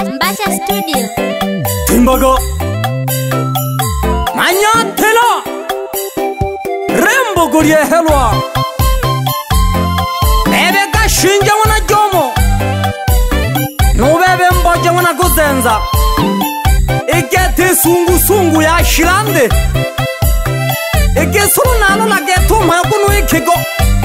Mbasha Studio. Timbago Manyatela Rembo Gurie Helwa Bebe Gashinja wana Jomo Nubebe Mboje wana Kuzenza Ikete sungu ya Shirande Ike suru nalo la geto mayakunu ikigo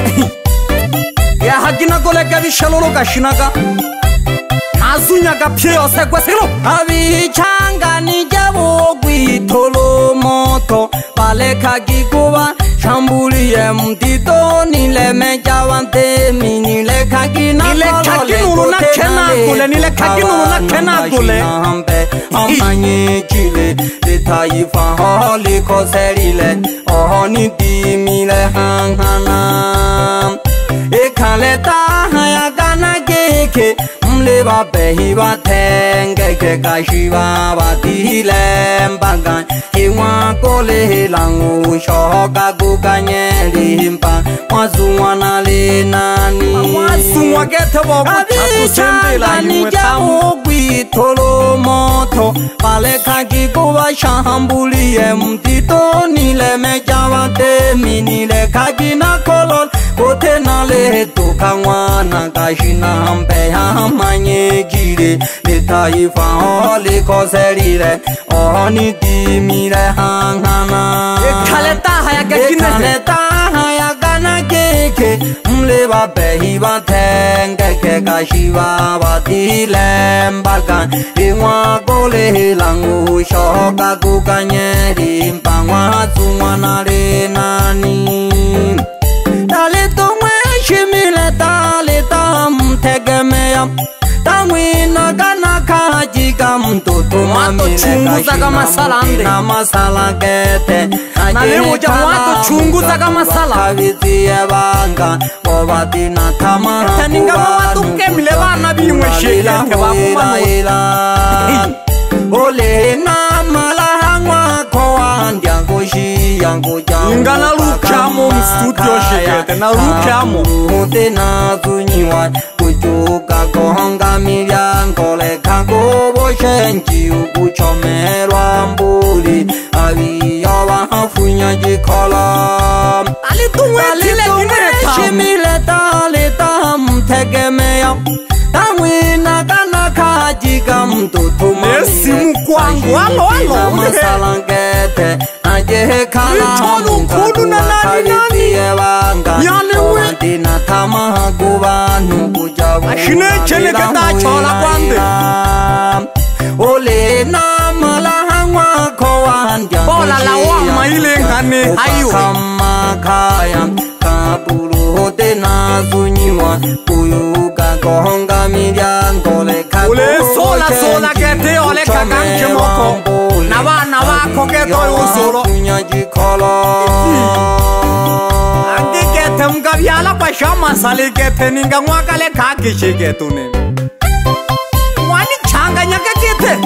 Ya hagina gole gabi shalolo gashinaga Azunya gapye yose kwesilo Abichanga nijabo gwitolo moto Baleka gikuba Shambuliye mtito Nile mejawante Nile kagina Nile kaginuru na kena gule Nile kaginuru na kena gule Amanye chile Litaifa holi koserile Ohoni dimile hangana Ekaleta haya gana geke Mleba behi ba tenge ke kashiba ba dile mbagan Iwa kole langu shoka gukanye limpa Wazuwana le nani Wazuwa gete bogu chatu sembe la yuwe tamu Gwitolo moto Baleka gikuba shambuliye mtito Nile mejawate minile kagina kolol Kote nale toka wana kashina hampe hamanye jire Litaifa holi koserire Ohoni dimire hangana Ekaleta haya gakine Ekaleta haya gana keke Mleba behi ba tenge ke kashiba ba dile mbagan Iwa gole langu shoka kukanye rimpa Wazuwana le nani Dale tongwe shimile dale tam tegemeya Tamwina gana kajiga mtoto mamile chunguza kama salande na masala kete Na leo jamu chunguza kama sala Kaviziye banga Wabati na tamara Taninga watu kemile wana bimwe sheke Ole na malahangwa kwa ndiango shi yango jamu Ngana lukamo mstudio shekete na lukamo Mute na zunyiwa kujuka kohonga milyango Leka gobo shenji ukuchomerwa mbuli Abiyawa hafunya jikola Alitumwe tile kineta Shimile tali tam tegemeya Tamwina kana kajiga mtoto Nesi mkwangu alo Na masalangete Ajehe kala Nitolu kudu na nani Yani we Tina tama gubanu kujabu Ashine chele keta chola kwande Ole na malahangwa kowandya Bola la wama ile ngane hayo Kama kaya Kabulu hote na zunyiwa Kuyuka kohonga milyango Leka Ule sola kete ole kaganche moko Na wana wako keto usoro Angi kete mkavyala kwa shama sali kete Ninga mwakale kakishe ketu ne Wani changa nyake kete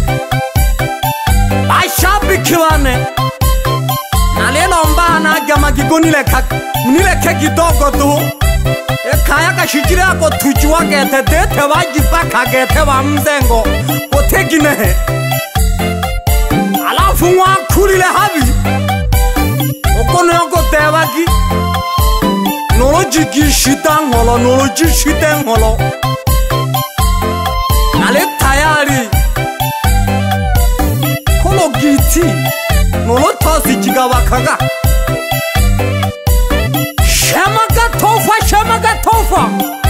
Ashabi kiwane Naleno mbana gama gigo nile keki dogo tu Kaya kashijire ako tuchiwa kete Dete wajipa kagete wa mzengo Kote ginehe Alafu wakulile habi Okono yako tewaki Nolo jiki shita ngolo Nolo jishite ngolo Nale tayari Kolo giti Nolo tosi jiga wakaga Shemaga tofa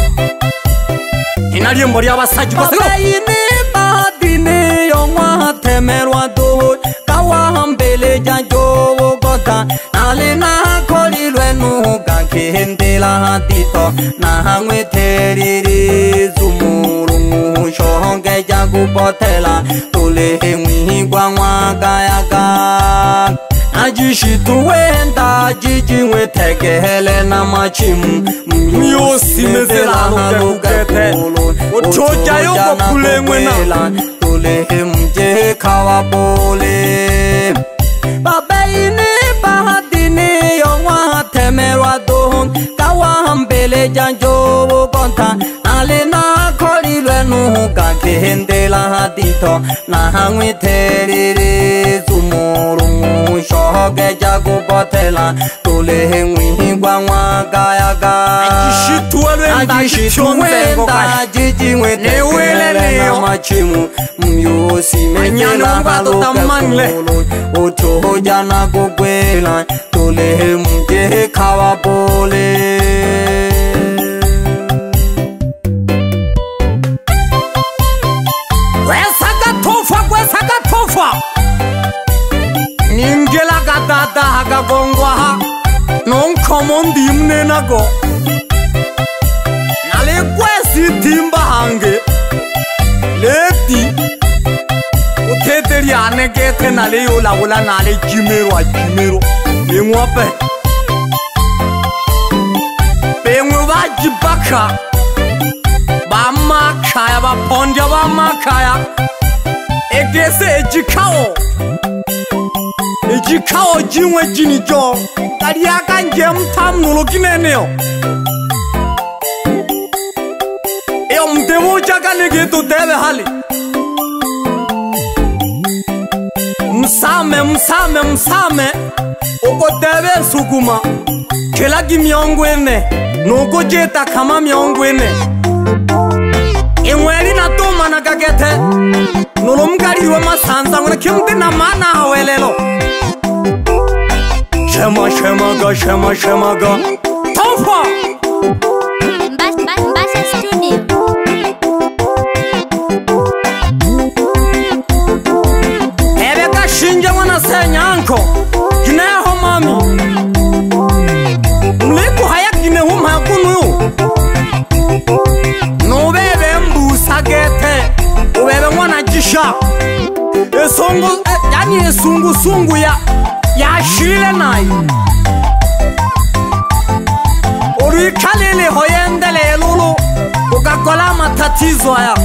Inalie mbori abasaji basiro Abayini badini yongwa temerwa do Kawambele janjo wogota Nali na kolilwe nuga kihendela hatito Na hangwe teriri zumurungu Shohonge jagu potela Tule mwigwa mwagayaga Ajishitu wenda jijiwe tegele na machimu Miyosi mezela nukete Ochoja yoko kule mwena Tule mje kawabole Babayini bahadini yongwa temerwa dohon Kawambele janjo wogota Nali na kolilwe nuga hendela tito na hangwe terere sumuru shoge jago botela tole hengwi gwangwa kaya ga ajishituwenda jijingwe tele machimu myo simejela haloke ocho jana kukwela tole mje kawa pole Kwesaka tofa Ningela gatata haga gongwa ha Non komondi imne nago Nale kwesi timba hange Leti Uteteri ane kete nale yola wala nale jimero a jimero Bengwa pe Bengwa ba jibaka Ba makaya ba ponja ba makaya Egese ejikao jinwe jinijo Kariaka njem tam nulo kineneo Eo mtemo chaka negeto debe hali Msame Oko debe sukuma Kelagi miongwene Noko jeta kama miongwene Enweli na toma na kakete Nolomkari wa masanza Ngona kimti na mana hawelelo Shema ga Tofa Mbasa Studio Ebeka shinja wana senyanko Kineho mami Mliku haya kinehu mahakunu yu Nubebe mbusa gete Ubebe mwana jisha Yani sungu ya shile nai Urikalele hoyendele lulu Ukakola matatizo ya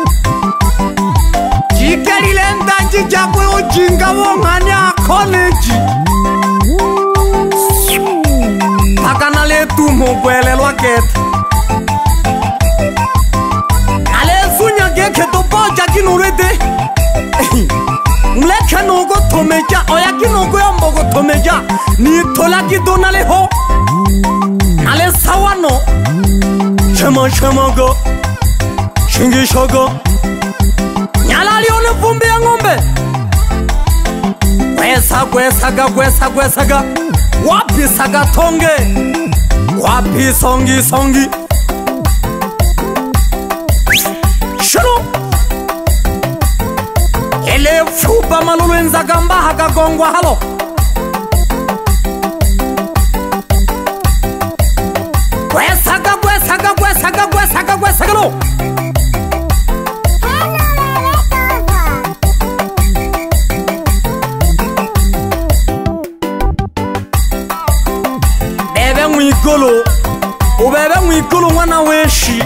Jikelile ndanji jakwe ujinga wongani akoneji Pakanale tumo bwele lwakete Sunya geke to boja kinurede Mleke nogo tomeja Oya kinogo yambogo tomeja Ni tola kidonale ho Nale sawano Shema go Shingi shogo Nyala lione vumbi ya ngombe Gwesaga Wapi saga tonge Wapi songi Shuru Ele fuba malulu nzagamba haka gongwa halo Gwesaga lo Ubebe mwikulu mwana weshi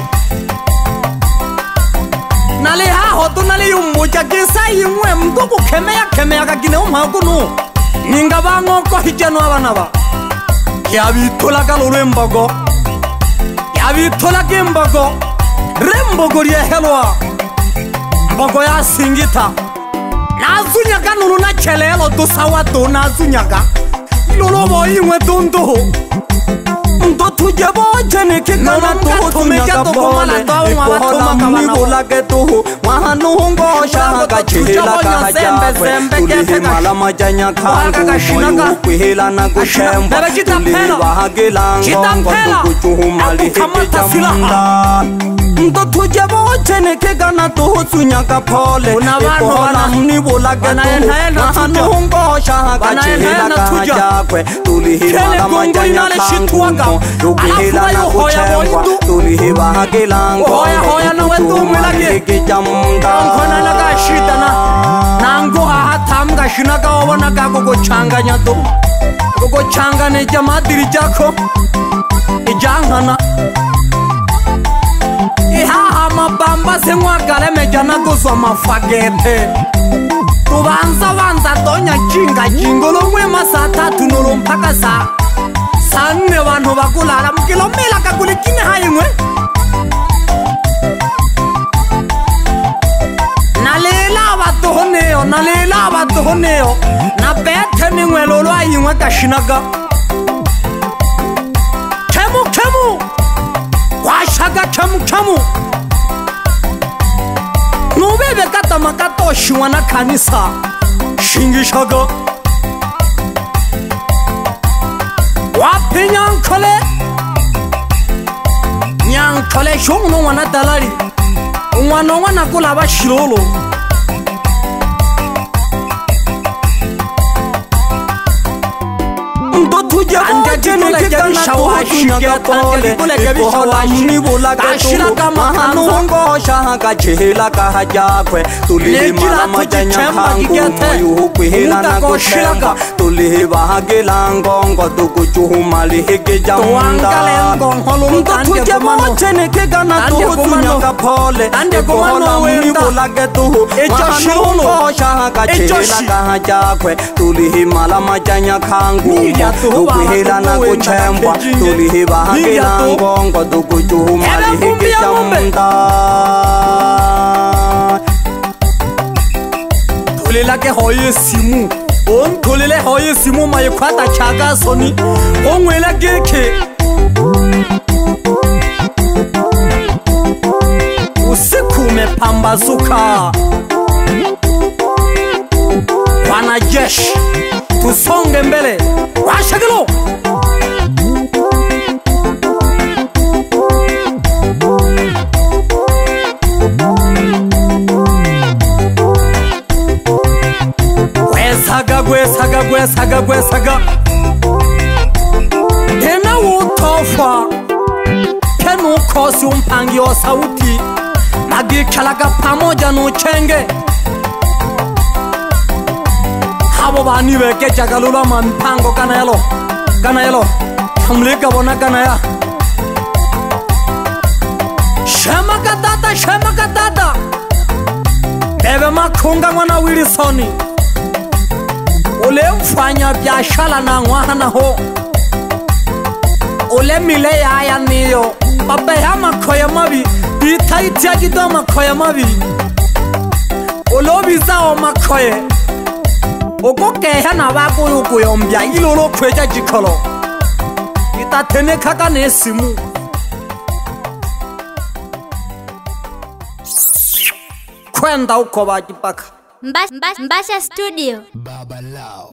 Nale haho nale yumuja kisa yimwe mdogo kemea kakine umagunu Ninga bangoko hijanu abanaba Yabitola kalulu embogo Yabitola kembogo Rembogo riehelwa Mbogo ya singita Nazunyaka nulu na chelelo dosawa do nazunyaka Ilolobo yimwe dondo Ndo tuje boje kikana toho tumeja toko mala tawo mabatoma kabana Mula ketuhu Wahanungo shaka chihila kahajakwe Tulihi mala majanya kangu Moyu kuhila na kushemba Tulihi wahagilango Ngotu kuchuhu mali hiki jamunda Ndo tuje boje kikana toho sunyaka pole Ikola mnibula ketuhu Wahanungo shaka chihila kahajakwe Tulihi mala majanya kangu Tukihila na kuchemwa Tulihiba hakilango Hoya na wetu mwilage Nkona naga shita na Nango hahatamga shinaga wabanaga kukuchanga nyato Kukuchanga ni jamadiri jako Ijankana Ihaha mabamba semwagale mejana guzwa mafagete Tubanza tonya jingo Lomwe masa tatu nulu mpaka saa Sanne wano bakulala mkilomela kakule kine haimwe neo na bethe ni ngwelo lo ayingwe ka shinaga kemu washaka kemu nubebe kata makato shiwana kanisa shingishaga wapi nyankole shungu wana dalari wana kula ba shilolo ande jene ke shawashi ke pole ko ni bola ka to mahano shaka chela ka hajakwe tuli mala majanya khangu yu kwela na ko shaka tuli bahagela ngongo to ko chumali ke jamanda ndo tujemo jene ke gana to tunya ka pole ande ko ni bola ke to mahano shaka chela ka hajakwe tuli mala majanya khangu Kuhila na kuchembwa tulihiba hangila ngongo tukuchuhuma lihike chamunda Tulila ke hoye simu tulile hoye simu mayikwata chaka soni Ongwela keke Usiku umepambazuka Wanajeshi tusonge mbele washagilo gwesaga tena utofa kenu kosi umpangi wa sauti magikalaga pamoja nuchenge Habo bani beke chakalula mampango kana yelo hamlika bona kana ya Shema katata Bebe makunga mwana Wilsoni Ule mfanya biashara na ngwana ho Ule mile ya niyo Baba ya makoya mabi Bitaiti ya kido makoya mabi Ulobi zao makoye Okokeha na wako yuko yombia ilolo kweja jikolo Itatene kaka nesimu Kwenda uko bajipaka Mbasha Studio Baba Lao